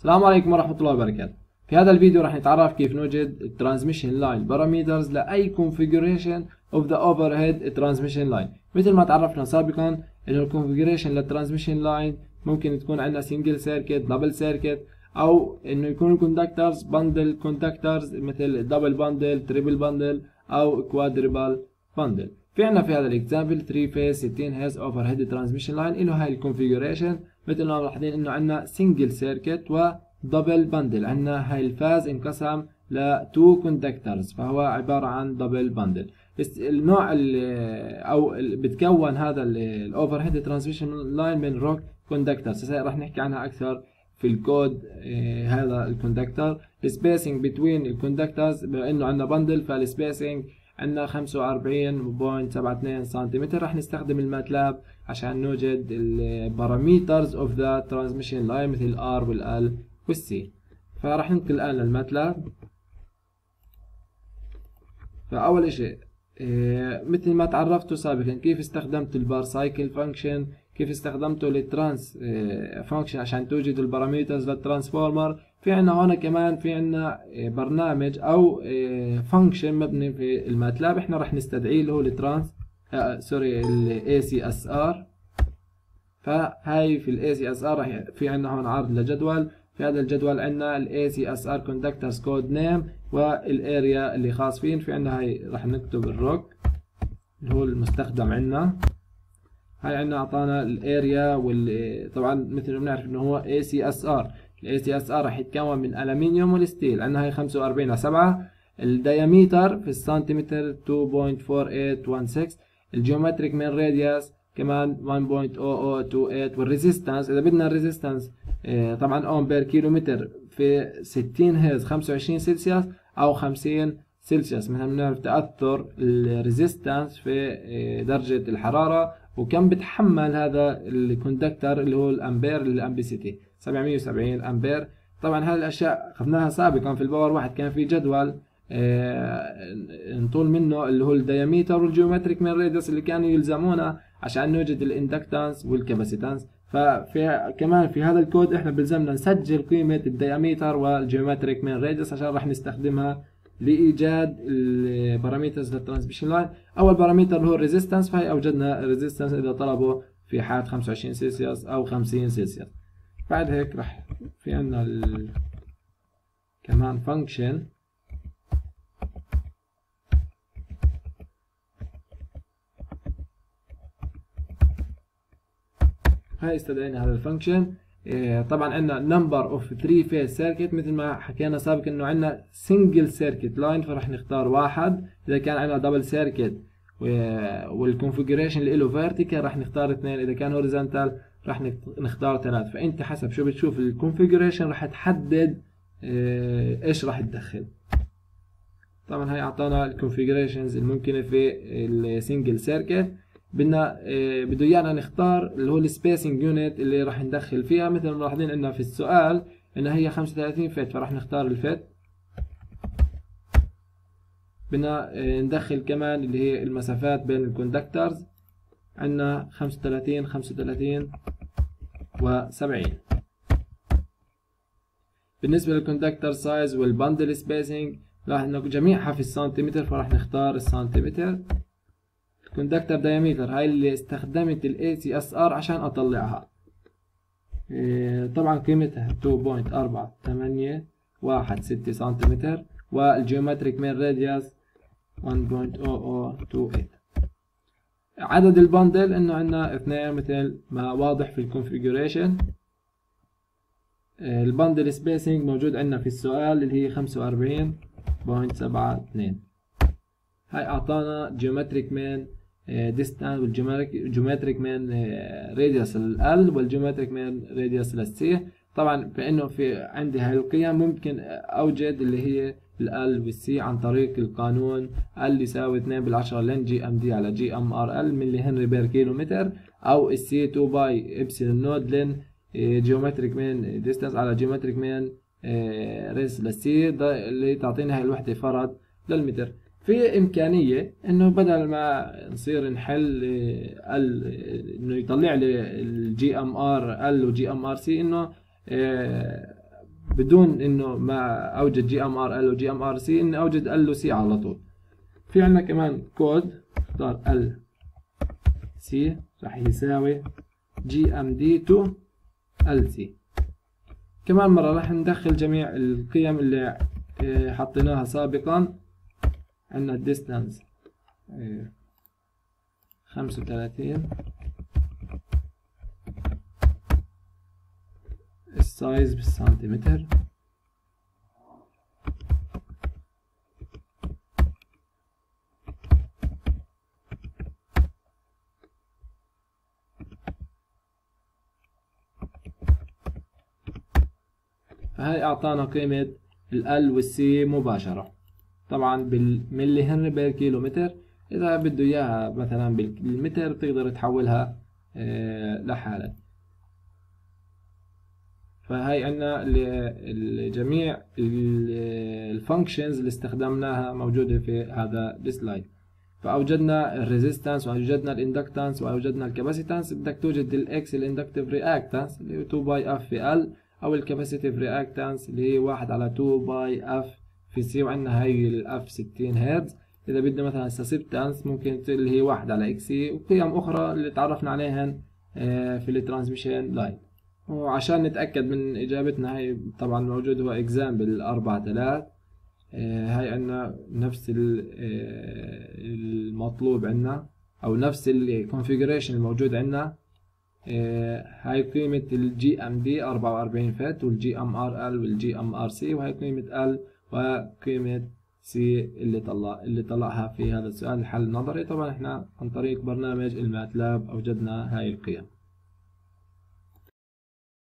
السلام عليكم ورحمة الله وبركاته. في هذا الفيديو راح نتعرف كيف نوجد الترانسميشن لاين باراميترز لأي configuration of the overhead transmission line. مثل ما تعرفنا سابقا انه الكونفيجريشن للترانسميشن لاين ممكن تكون عندنا سنجل سيركت، دبل سيركت، او انه يكون الكوندكترز باندل كوندكترز مثل دبل باندل، تريبل باندل، او كوادربل باندل. في عندنا في هذا الاكزامبل 3 فيز 60 هيرتز اوفر هيد ترانسميشن لاين له هاي الكونفيجريشن. مثل ما ملاحظين انه عندنا سنجل سيركت ودبل باندل، عندنا هاي الفاز انقسم ل 2 كوندكترز فهو عباره عن دبل باندل. النوع او بتكون هذا الاوفر هيد ترانسميشن لاين من روك كوندكترز. راح نحكي عنها اكثر في الكود. هذا الكوندكتر السبيسنج بين الكوندكترز بما انه عندنا باندل فالسبيسنج عندنا 45.72 سنتيمتر. راح نستخدم الماتلاب عشان نوجد الباراميترز اوف ذا ترانسميشن لاين مثل الار والال والسي. فراح ننتقل الان للماتلاب. فاول اشي مثل ما تعرفتوا سابقا كيف استخدمت البار سايكل فانكشن، كيف استخدمته للترانس فانكشن عشان توجد الباراميترز للترانسفورمر. في عنا هون كمان في عنا برنامج او فانكشن مبني في الماتلاب احنا راح نستدعيه اللي هو الترانس الاي سي اس ار. فهاي في الاي سي اس ار راح في عنا هون عرض لجدول. في هذا الجدول عندنا الاي سي اس ار كوندكترز كود نيم والاريا اللي خاص فين. في عندنا هاي راح نكتب الروك اللي هو المستخدم عندنا. هاي عندنا اعطانا الاريا طبعا مثل ما بنعرف انه هو اي سي اس ار. الاي سي اس ار راح يتكون من الومنيوم والستيل. عندنا هاي 45/7. الدياميتر في السنتيمتر 2.4816. الجيومتريك مين راديوس كمان 1.0028. والريزيستانس اذا بدنا الريزيستانس طبعا اوم بير كيلومتر في 60 هرتز 25 سلسيوس او 50 سلسيوس. مثلا بنعرف تأثر الريزيستانس في درجة الحرارة وكم بتحمل هذا الكوندكتر اللي هو الامبير الامبيسيتي 770 امبير. طبعا هذه الاشياء اخذناها سابقا في الباور واحد. كان في جدول نطول منه اللي هو الدياميتر والجيومتريك مين راديوس اللي كانوا يلزمونا عشان نوجد الاندكتانس والكاباسيتانس. ففي كمان في هذا الكود احنا بلزمنا نسجل قيمة الدياميتر والجيومتريك مين راديوس عشان راح نستخدمها لإيجاد الباراميترز للترانسميشن لاين. أول باراميتر اللي هو الريزيستانس، فهي أوجدنا الريزيستانس إذا طلبوا في حالة 25 سلسيوس أو 50 سلسيوس. بعد هيك راح في عنا كمان فانكشن هاي استدعينا هذا الفانكشن. طبعا عندنا نمبر اوف 3 فيز سيركت مثل ما حكينا سابقا انه عندنا سنجل سيركت لاين فراح نختار واحد. اذا كان عندنا دبل سيركت والكونفيجريشن اللي له فيرتيكال راح نختار 2. اذا كان هوريزونتال راح نختار 3. فانت حسب شو بتشوف الكونفيجريشن راح تحدد ايش راح تدخل. طبعا هاي اعطانا الكونفيجريشنز الممكنه في السنجل سيركت. بده ايانا نختار اللي هو السبيسنج يونت اللي راح ندخل فيها. مثل ما ملاحظين انه في السؤال انها هي 35 فيت فراح نختار الفيت. بدنا ندخل كمان اللي هي المسافات بين الكوندكترز. عندنا 35 35 و70. بالنسبه للكوندكتر سايز والباندل سبيسنج راح جميعها في السنتيمتر فراح نختار السنتيمتر. كوندكتر دايمتر هاي اللي استخدمت الاي سي اس ار عشان اطلعها. طبعا قيمتها 2.4816 سنتيمتر. والجيومتريك مين راديوس 1.0028. عدد البندل انه عندنا 2 مثل ما واضح في الكونفيجريشن. البندل سبيسنج موجود عندنا في السؤال اللي هي 45.72. هاي اعطانا جيومتريك مين ديستانس والجيومتريك مين راديوس لل والجيومتريك مين راديوس للسي. طبعا فانه في عندي هاي القيم ممكن اوجد اللي هي ال والسي عن طريق القانون ال يساوي 2/10 لن جي ام دي على جي ام ار ال ملي هنري بير كيلومتر، او السي 2 باي ابسلون نود لن جيومتريك مين ديستانس على جيومتريك مين ريس للسي اللي تعطينا هاي الوحده فرد للمتر. في إمكانية إنه بدل ما نصير نحل إنه يطلع لي الجي ام ار ال وجي ام ار سي إنه بدون انه ما اوجد جي ام ار ال وجي ام ار سي، اني اوجد ال وسي على طول. في عندنا كمان كود، اختار ال سي راح يساوي جي ام دي تو ال سي. كمان مرة راح ندخل جميع القيم اللي حطيناها سابقا. عندنا الديستانس 35، السايز بالسنتيمتر، فهي اعطانا قيمة ال والسي مباشرة، طبعا بالملي هنري بير كيلومتر. اذا بده اياها مثلا بالمتر بتقدر تحولها لحالة. فهي عندنا جميع الفانكشنز اللي استخدمناها موجودة في هذا السلايد. فأوجدنا الريزيستانس وأوجدنا الاندكتانس وأوجدنا الكاباسيتانس. بدك توجد الاكس الاندكتيف رياكتانس اللي هو 2 باي اف في ال، أو الكاباسيتيف رياكتانس اللي هي 1 على 2 باي اف في سي، وعندنا هي الاف 60 هرتز. إذا بدنا مثلا سسبتانس ممكن اللي هي 1 على اكس سي، وقيم أخرى اللي تعرفنا عليهن في الترانسميشن لاين. وعشان نتأكد من إجابتنا، هاي طبعا موجود هو إكزامبل 4-3. هاي عنا نفس المطلوب عنا، أو نفس الكونفيجريشن الموجود عنا. هاي قيمة الجي ام دي 44 فت، والجي ام ار ال والجي ام ار سي، وهاي قيمة ال وقيمة سي اللي طلعها في هذا السؤال الحل النظري. طبعا احنا عن طريق برنامج الماتلاب أوجدنا هاي القيم.